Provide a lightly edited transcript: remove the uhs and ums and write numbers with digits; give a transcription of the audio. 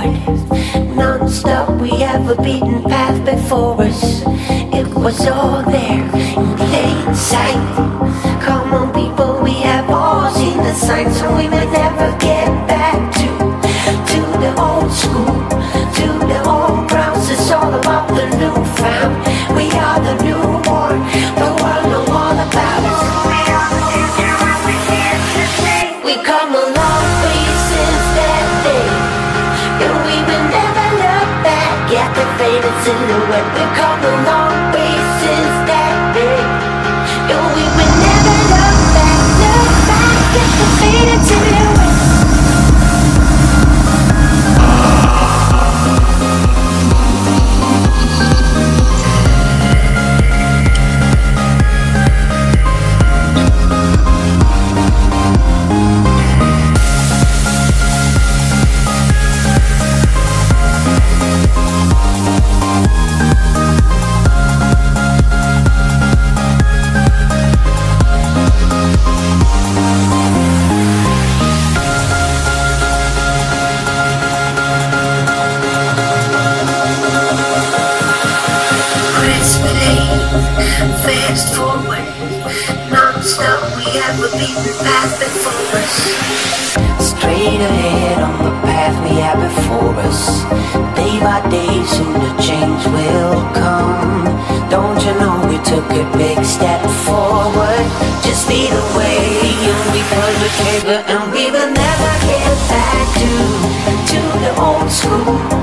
forward. Non-stop, we have a beaten path before us. It was all there in plain sight. Come on people, we have all seen the signs, so we may never get back to the old school, to the old grounds. It's all about the new found. We are the newborn, the world know all about us. We come a long way since that day, and we will never look back at the faded silhouette. We come a long way since that day, and we will never look back at the faded silhouette. Fast forward, non-stop, we have a beaten path before us. Straight ahead on the path we have before us. Day by day, soon the change will come. Don't you know we took a big step forward? Just lead the way and we pull the trigger, and we will never get back to the old school.